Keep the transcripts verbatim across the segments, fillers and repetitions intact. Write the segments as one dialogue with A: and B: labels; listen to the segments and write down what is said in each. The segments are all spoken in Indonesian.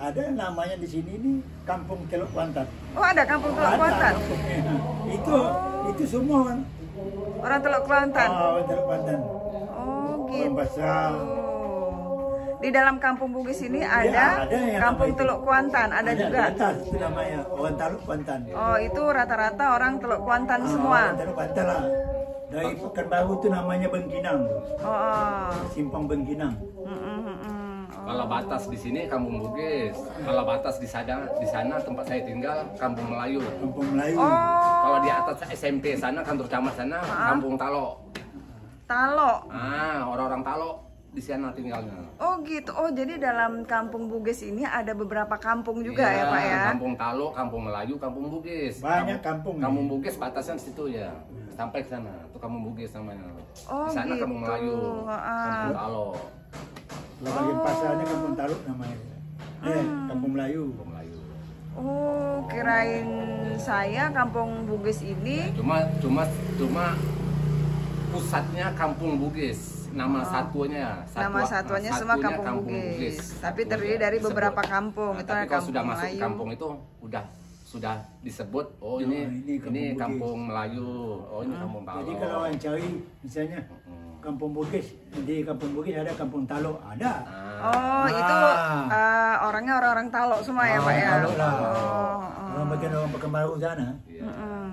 A: Ada namanya di sini nih Kampung Teluk Kuantan.
B: Oh, ada Kampung Teluk Kuantan.
A: Itu
B: Oh.
A: itu semua orang
B: Orang Teluk Kuantan.
A: oh, orang Teluk Kuantan.
B: Oh,
A: Orang
B: gitu.
A: Basal.
B: Di dalam Kampung Bugis ini
A: Ya,
B: ada,
A: ada yang
B: Kampung
A: nama itu.
B: Teluk Kuantan, ada,
A: Ada
B: juga.
A: di atas itu namanya orang Teluk Kuantan.
B: Oh, itu rata-rata orang Teluk Kuantan
A: Ah,
B: semua.
A: Orang Teluk Kuantan lah. Dari Pekanbaru itu namanya Bengkinang.
B: Oh, oh.
A: Simpang Bengkinang.
B: Mm, mm, mm, mm. Oh.
C: Kalau batas di sini Kampung Bugis, kalau batas di sana, di sana tempat saya tinggal Kampung Melayu.
A: Kampung Melayu.
B: Oh,
C: Kalau di atas S M P sana, kantor camat sana, Kampung Talo.
B: Talo.
C: Ah, orang-orang Talo di sana tinggalnya.
B: Oh gitu. Oh jadi dalam Kampung Bugis ini ada beberapa kampung juga
C: Iya,
B: ya Pak ya?
C: Kampung Talo, Kampung Melayu, Kampung Bugis.
A: Banyak kampung.
C: Kampung Bugis batasan situ ya, sampai ke sana. Itu Kampung Bugis namanya.
B: Oh,
C: di sana
B: gitu.
C: Kampung Melayu,
B: Ah.
C: Kampung Talo,
A: Kalau bagian pasarnya Kampung Taluk namanya. Eh, Kampung Melayu.
C: Kampung Melayu.
B: Oh kirain saya Kampung Bugis ini.
C: Cuma, cuma, cuma pusatnya Kampung Bugis. Nama satunya, satwa,
B: Nama satuannya semua Kampung Bugis. Tapi terdiri dari
C: Disebut.
B: beberapa kampung.
C: Nah,
B: Itu
C: tapi
B: ada
C: kalau
B: Kampung
C: sudah masuk
B: Melayu.
C: kampung itu udah sudah disebut oh ini
A: ini
C: ini
A: Kampung
C: kampung,
A: Bugis.
C: Melayu, oh ini kampung Talo.
A: Jadi kalau orang cari misalnya Kampung Bugis, di Kampung Bugis ada Kampung Taluk, ada.
B: Oh itu
A: Ah.
B: eh, orangnya orang-orang Talo semua ya Pak ya?
A: Taluk lah.
B: Oh, oh.
A: Orang bagian orang Pekanbaru sana.
C: Iya.
B: Mm-mm.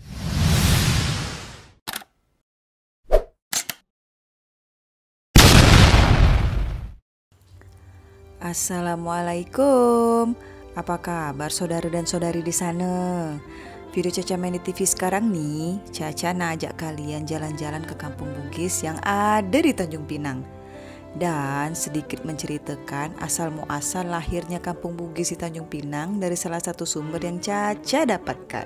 B: Assalamualaikum. Apa kabar saudara dan saudari di sana? Video Caca main di T V sekarang nih, Caca nak ajak kalian jalan-jalan ke Kampung Bugis yang ada di Tanjung Pinang. Dan sedikit menceritakan asal muasal lahirnya Kampung Bugis di Tanjung Pinang dari salah satu sumber yang Caca dapatkan.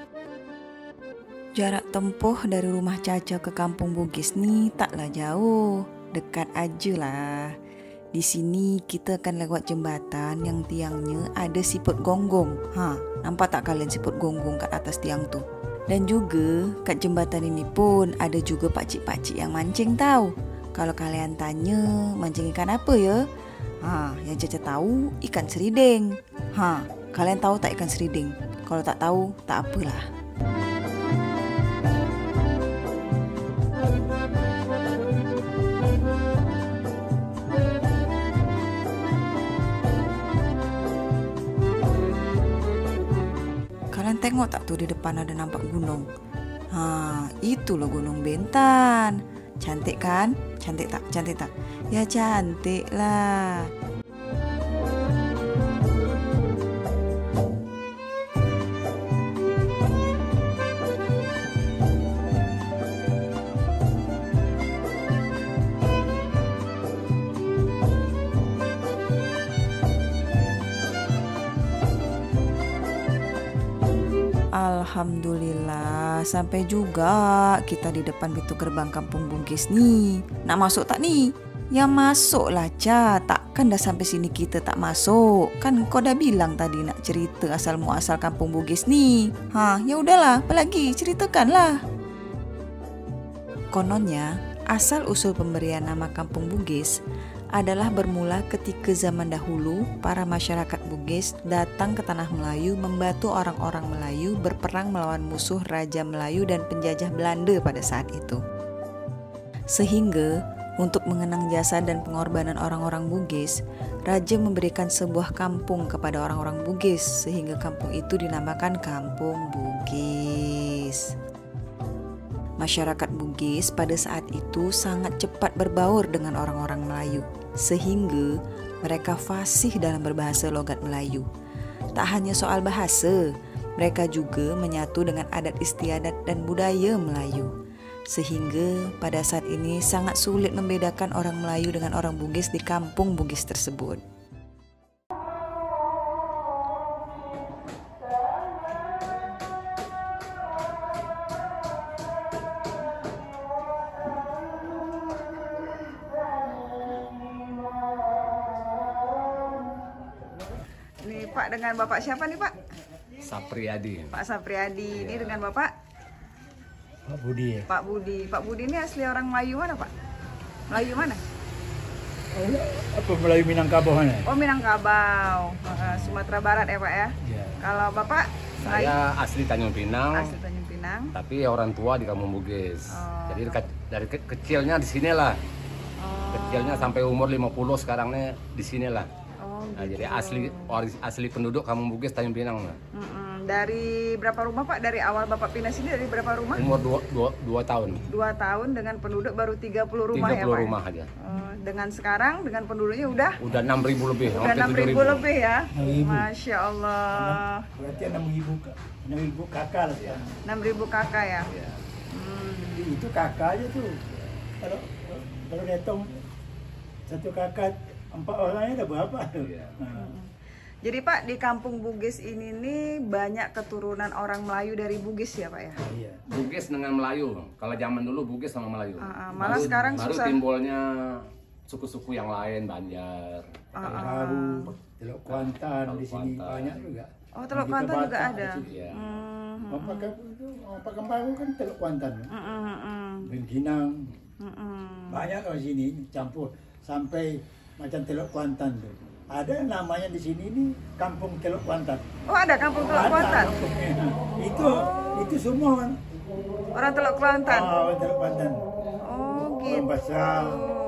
B: Jarak tempuh dari rumah Caca ke Kampung Bugis nih taklah jauh, dekat aja lah. Di sini kita akan lewat jembatan yang tiangnya ada siput gonggong. Ha, nampak tak kalian siput gonggong kat atas tiang tu? Dan juga kat jembatan ini pun ada juga pakcik-pakcik yang mancing tahu. Kalau kalian tanya mancing ikan apa ya? Ha, yang Caca tahu ikan seriding. Ha, kalian tahu tak ikan seriding? Kalau tak tahu tak apalah. Kalian tengok tak tuh di depan ada nampak gunung. Ha, itu loh Gunung Bentan. Cantik kan? Cantik tak? Cantik tak? Ya cantik lah. Alhamdulillah sampai juga kita di depan pintu gerbang Kampung Bugis nih. Nak masuk tak nih? Ya masuk lah Ca, takkan dah sampai sini kita tak masuk. Kan kau dah bilang tadi nak cerita asal muasal Kampung Bugis nih. Ha, ya udahlah, apalagi ceritakanlah. Kononnya asal usul pemberian nama Kampung Bugis adalah bermula ketika zaman dahulu para masyarakat Bugis datang ke tanah Melayu membantu orang-orang Melayu berperang melawan musuh Raja Melayu dan penjajah Belanda pada saat itu. Sehingga untuk mengenang jasa dan pengorbanan orang-orang Bugis, Raja memberikan sebuah kampung kepada orang-orang Bugis sehingga kampung itu dinamakan Kampung Bugis. Masyarakat Bugis pada saat itu sangat cepat berbaur dengan orang-orang Melayu, sehingga mereka fasih dalam berbahasa logat Melayu. Tak hanya soal bahasa, mereka juga menyatu dengan adat istiadat dan budaya Melayu. Sehingga pada saat ini sangat sulit membedakan orang Melayu dengan orang Bugis di kampung Bugis tersebut. Nih Pak, dengan Bapak siapa nih Pak?
C: Sapriadi.
B: Pak Sapriadi. Ini dengan Bapak
A: Pak Budi ya.
B: Pak Budi. Pak Budi ini asli orang Melayu mana Pak? Melayu mana?
A: Apa Melayu Minangkabau mana?
B: Oh, Minangkabau, uh, Sumatera Barat ya Pak ya?
A: Ya.
B: Kalau Bapak?
C: Saya asli Tanjung Pinang,
B: Asli Tanjung Pinang.
C: tapi orang tua di Kampung Bugis.
B: Oh.
C: Jadi ke- dari ke- kecilnya di sinilah.
B: Oh,
C: Kecilnya sampai umur lima puluh sekarangnya di sinilah.
B: oh
C: Nah,
B: gitu.
C: jadi asli ori- asli penduduk Kampung Bugis Tanjung Pinang. Nah.
B: Mm-mm. Dari berapa rumah Pak? Dari awal Bapak pindah sini dari berapa rumah?
C: Umur dua, dua, dua tahun.
B: Dua tahun dengan penduduk baru tiga puluh rumah
C: tiga puluh
B: ya Pak?
C: rumah aja.
B: Oh, dengan sekarang dengan penduduknya udah
C: Udah enam ribu lebih.
B: udah
C: hampir
B: enam
C: tujuh
B: ribu lebih ya?
A: enam ribu.
B: Masya Allah.
A: Berarti enam ribu enam ribu kakak lah ya.
B: enam ribu kakak ya?
C: Ya.
B: Hmm.
A: Itu kakak aja tuh. Kalau kalau hitung satu kakak empat orangnya ada berapa?
C: Iya.
A: Nah,
B: Jadi Pak, di Kampung Bugis ini nih banyak keturunan orang Melayu dari Bugis ya Pak ya?
A: iya.
C: Bugis dengan Melayu. Kalau zaman dulu Bugis sama Melayu.
B: Ah, ah, malah
C: Baru-
B: sekarang
C: baru
B: susah.
C: timbulnya suku-suku yang lain, Banjar.
B: Ah, ah.
A: Baru Teluk Kuantan di sini
C: Kuantan.
A: banyak juga.
B: Oh, Teluk
A: Di
B: Kuantan juga
A: Batak
B: ada?
A: di situ.
C: Iya.
B: Hmm.
A: Apa itu apa Kembaru kan Teluk Kuantan.
B: Mm, mm, mm, mm.
A: Bengkinang
B: Mm, mm.
A: banyak orang sini campur sampai macam Teluk Kuantan tuh. Ada namanya di sini nih Kampung Teluk Kuantan.
B: Oh, ada Kampung Teluk
A: Ada
B: Kuantan?
A: kampungnya. Itu itu semua kan.
B: Orang Teluk Kuantan?
A: Ah, orang Teluk Kuantan.
B: Oh, gitu.
A: Orang Basah.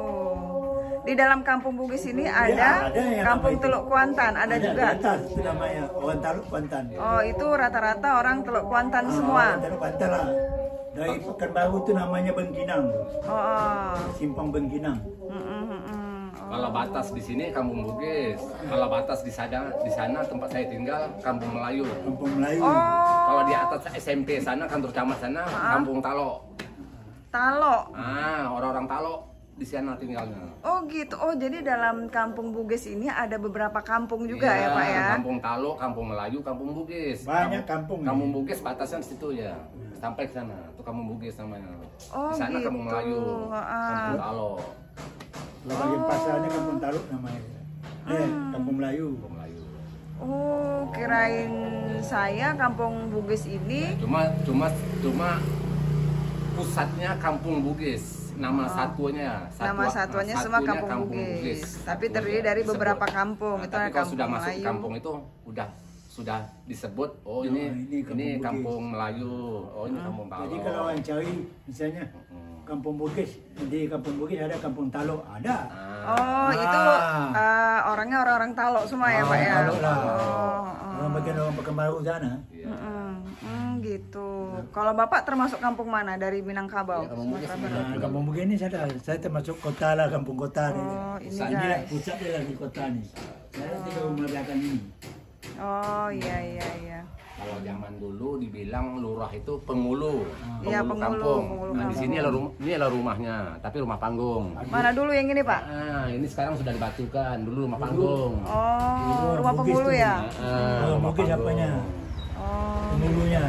B: Di dalam Kampung Bugis ini
A: Ya,
B: ada,
A: ada yang
B: Kampung
A: nama itu.
B: Teluk Kuantan, ada
A: Di
B: juga.
A: atas itu namanya orang Teluk Kuantan.
B: Oh, itu rata-rata orang Teluk Kuantan
A: Ah,
B: semua.
A: orang Teluk Kuantan lah. Dari Pekanbaru itu namanya Bengkinang.
B: Oh, oh.
A: Simpang Bengkinang.
B: Mm, mm, mm, mm. Oh.
C: Kalau batas di sini Kampung Bugis. Kalau batas di sana di sana tempat saya tinggal Kampung Melayu.
A: Kampung Melayu.
B: Oh,
C: Kalau di atas S M P sana kantor camat sana Kampung Talo.
B: Talo.
C: Ah, orang-orang Talo di sana tinggalnya.
B: Oh gitu. Oh jadi dalam Kampung Bugis ini ada beberapa kampung juga
C: Iya,
B: ya Pak ya?
C: Kampung Talo, Kampung Melayu, Kampung Bugis.
A: Banyak kampung.
C: Kampung Bugis batasnya di situ ya. Sampai ke sana. Itu Kampung Bugis namanya.
B: Oh,
C: di sana
B: gitu.
C: Kampung Melayu,
B: Ah.
C: Kampung Talo,
A: Kalau bagian pasarnya Kampung Taluk namanya. Eh, Kampung Melayu.
C: Kampung Melayu.
B: Oh kirain saya Kampung Bugis ini.
C: Cuma cuma cuma pusatnya Kampung Bugis. Nama satunya,
B: Oh. Nama satuannya semua Kampung Bugis. Tapi terdiri dari
C: Disebut.
B: beberapa kampung.
C: Nah,
B: Itu
C: tapi
B: ada
C: kalau
B: Kampung
C: sudah masuk ke
B: Melayu.
C: kampung itu udah sudah disebut oh
A: Oh,
C: ini
A: ini
C: ini
A: Kampung Bugis.
C: Kampung Melayu, oh ini Kampung Talo.
A: Jadi kalau orang cari misalnya Kampung Bugis, di Kampung Bugis ada Kampung Taluk, ada.
C: Ah,
B: Oh itu
A: Ah.
B: eh, orangnya orang-orang Talo semua ya
A: Ah,
B: Pak ya?
A: Taluk lah.
B: Oh, oh.
A: Orang bagian orang Pekanbaru sana.
C: iya.
B: Mm-mm. Hmm, gitu. Kalau Bapak termasuk kampung mana dari Minangkabau?
C: Ya, Kampung Bugis
B: Sumatera Barat.
A: Nah, Kampung Bugis ini saya, saya termasuk kota lah, kampung kota nih.
B: Oh, ini
A: Pusat dia,
B: guys.
A: pusat dia lagi kota nih. Saya tinggal rumah belakang ini.
B: Oh iya iya iya.
C: Kalau zaman dulu dibilang lurah itu penghulu,
B: Iya, penghulu,
C: kampung.
B: penghulu
C: Nah, di
B: kampung.
C: sini adalah rumah, ini adalah rumahnya, tapi rumah panggung.
B: Mana dulu yang ini Pak?
C: Ah, ini sekarang sudah dibatukan, dulu rumah panggung.
B: Oh, rumah
A: Bugis
B: penghulu
A: tuh.
B: ya?
C: Ah,
A: Kalau
C: rumah
A: Bugis
C: panggung.
A: apanya?
B: Oh.
A: Penghulunya.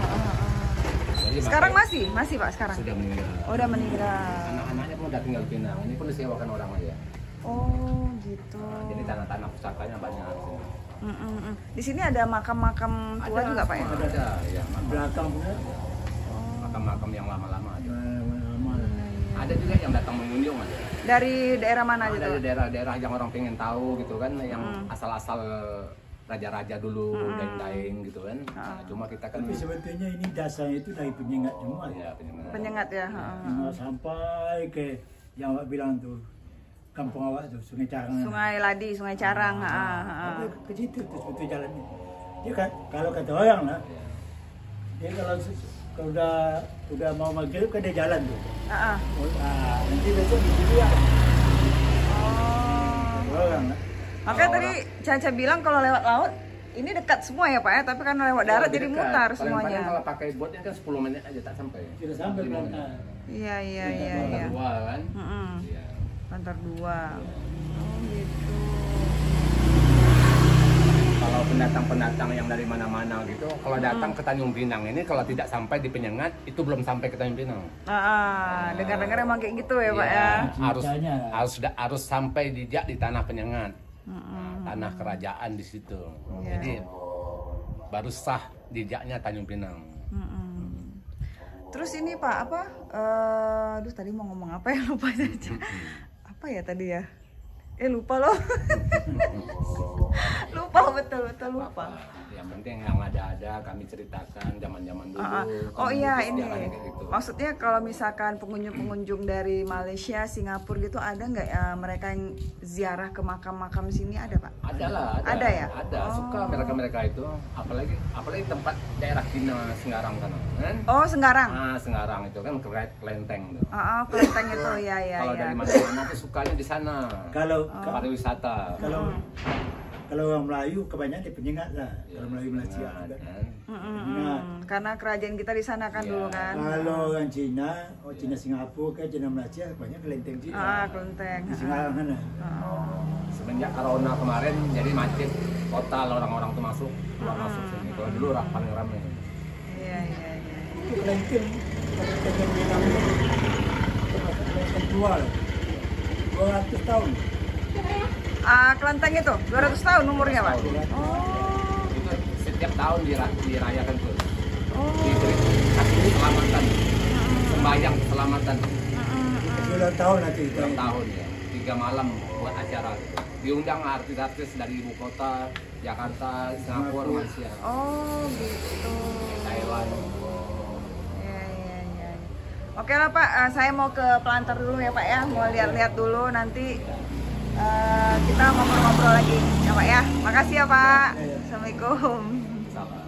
C: Jadi
B: Sekarang
C: makanya
B: masih? Masih Pak sekarang?
C: sudah meninggal.
B: Oh, udah meninggal.
C: Anak-anaknya pun udah tinggal di Pinang. Ini pun disewakan orang aja.
B: Oh, gitu.
C: Nah, jadi tanah-tanah pusakanya banyak.
B: Mm, mm, mm. Di sini ada makam-makam tua juga Pak ya?
C: Ada, ada ya.
A: Belakang punya.
C: Makam-makam yang lama-lama aja.
A: Lama lah.
C: Ada juga yang datang mengunjung aja.
B: Dari daerah mana
C: Ada
B: gitu?
C: dari daerah-daerah yang orang pengen tahu gitu kan, yang
B: Hmm.
C: asal-asal raja-raja dulu, daeng-daeng gitu kan. Nah, cuma kita kan
A: Tapi sebetulnya ini dasarnya itu dari penyengat semua.
C: ya penyengat.
B: Penyengat ya? Ha, ha.
A: Nah, sampai ke yang awak bilang tuh, kampung awak tuh, Sungai Carang.
B: Sungai Ladi, Sungai Carang. Ha, ha, ha.
A: Sampai ke situ tuh sebetulnya jalannya. Dia kan, kalau kata orang lah,
C: Ya.
A: dia kalau kalau udah udah mau maghrib kan dia jalan tuh.
B: Ha, ha.
A: Oh, ah, nanti besok di situ ya.
B: Oh.
A: Kata orang lah.
B: Makanya tadi Caca bilang kalau lewat laut ini dekat semua ya Pak ya, tapi kan lewat darat
C: Lebih
B: jadi
C: dekat.
B: mutar
C: Paling-paling
B: semuanya.
C: kalau pakai boatnya kan sepuluh menit aja tak sampai.
A: Tidak sampai
C: Lima
A: belakang.
C: menit.
B: Iya iya iya
C: Lantar
B: iya.
C: dua kan.
B: Mm-mm.
C: Iya.
B: Lantar dua. Oh gitu.
C: Kalau pendatang-pendatang yang dari mana-mana gitu, kalau
B: Hmm.
C: datang ke Tanjung Pinang ini kalau tidak sampai di Penyengat itu belum sampai ke Tanjung Pinang.
B: Ah, ah, dengar-dengar emang kayak gitu ya Pak
C: Iya,
B: ya.
C: harus
A: Ceritanya.
C: harus harus sampai dijak di tanah Penyengat.
B: Mm-mm.
C: Tanah kerajaan di situ.
B: Iya.
C: Jadi baru sah jejaknya Tanjung Pinang.
B: Mm-mm. Terus ini Pak apa? Eh, aduh tadi mau ngomong apa ya lupa saja. Apa ya tadi ya? Eh lupa loh. Lupa betul betul lupa.
C: Yang penting yang ada-ada kami ceritakan zaman-zaman dulu.
B: Uh, uh. Oh iya ini.
C: Gitu.
B: Maksudnya kalau misalkan pengunjung-pengunjung dari Malaysia, Singapura gitu ada nggak ya mereka yang ziarah ke makam-makam sini ada Pak?
C: Ada lah. Ada,
B: ada ya?
C: Ada.
B: Oh.
C: Suka mereka-mereka itu. Apalagi apalagi tempat daerah Cina Senggarang kan.
B: Oh Senggarang.
C: Ah Senggarang itu kan kelenteng tuh.
B: Oh, oh kelenteng itu ya ya.
C: Kalau
B: ya.
C: dari mana-mana tuh sukanya di sana.
A: Kalau
B: oh.
C: ke pariwisata.
A: Kalau kalau orang Melayu kebanyakan di Penyengat lah.
C: Ya,
A: kalau Melayu Malaysia
C: Penyengat,
A: kan.
C: kan.
B: Mm, mm, mm. Karena kerajaan kita di sana kan
C: Ya.
B: dulu kan.
A: Kalau orang Cina, oh Cina Singapura ke Cina Malaysia banyak kelenteng Cina.
B: Ah kelenteng.
A: Di Singapura kan.
B: Oh.
C: Semenjak corona kemarin jadi macet total orang-orang tuh masuk keluar masuk sini. Kalau dulu lah paling ramai.
B: Iya iya iya.
A: Itu kelenteng, kelenteng Minang itu kelenteng tua lah. dua ratus tahun.
B: Ah kelenteng itu dua ratus tahun umurnya Pak.
C: dua ratus tahun.
B: Oh.
C: Itu setiap tahun dira- dirayakan tuh.
B: Oh.
C: Diberi kasih keselamatan, sembahyang keselamatan.
A: Ulang tahun nanti.
C: Ulang tahun ya, tiga malam buat acara. Diundang artis-artis dari ibu kota, Jakarta, Singapura, Malaysia,
B: Oh gitu.
C: Thailand.
B: Iya iya iya. Oke lah Pak, eh, saya mau ke Pelantar dulu ya Pak ya, mau lihat-lihat dulu nanti eh, kita ngobrol-ngobrol lagi ya Pak ya. Makasih ya Pak. Assalamualaikum.
C: Salam.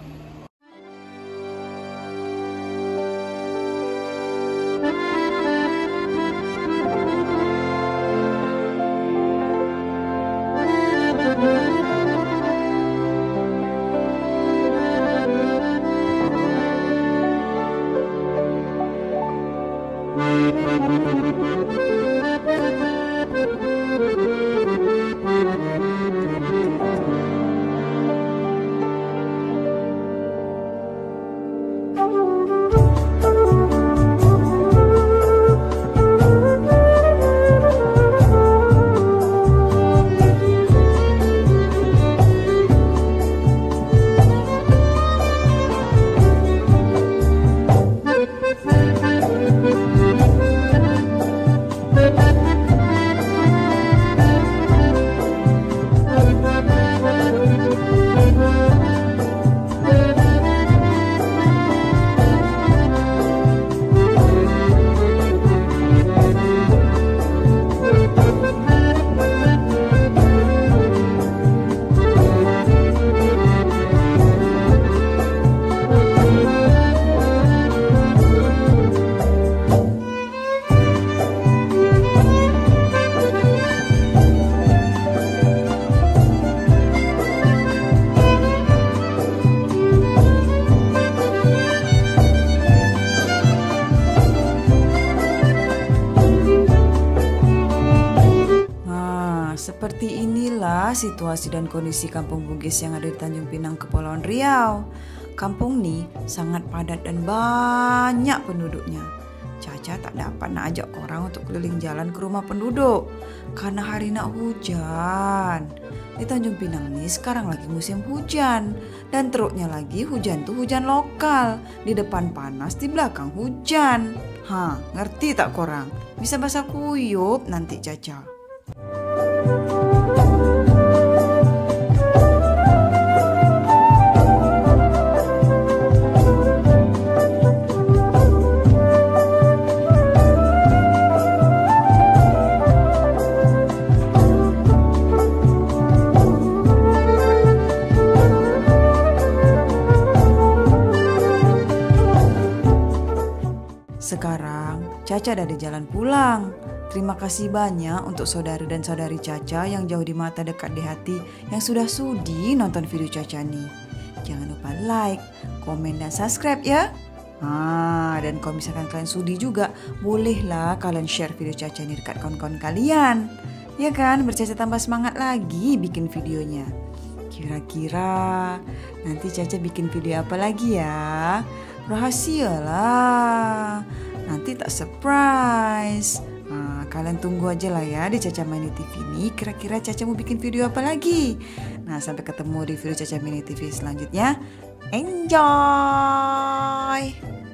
B: Seperti inilah situasi dan kondisi Kampung Bugis yang ada di Tanjung Pinang, Kepulauan Riau. Kampung ini sangat padat dan banyak penduduknya. Caca tak dapat nak ajak orang untuk keliling jalan ke rumah penduduk karena hari nak hujan. Di Tanjung Pinang ini sekarang lagi musim hujan, dan teruknya lagi hujan tuh hujan lokal. Di depan panas, di belakang hujan. Hah, ngerti tak korang? Bisa basah kuyup nanti Caca. Sekarang Caca ada di jalan pulang. Terima kasih banyak untuk saudara dan saudari Caca yang jauh di mata dekat di hati yang sudah sudi nonton video Caca nih. Jangan lupa like, komen, dan subscribe ya. Ah, dan kalau misalkan kalian sudi juga, bolehlah kalian share video Caca ini dekat kawan-kawan kalian. Ya kan, bercaca tambah semangat lagi bikin videonya. Kira-kira nanti Caca bikin video apa lagi ya? Rahasia lah, nanti tak surprise. Nah, kalian tunggu aja lah ya di Caca Mini T V ini. Kira-kira Caca mau bikin video apa lagi? Nah, sampai ketemu di video Caca Mini T V selanjutnya. Enjoy!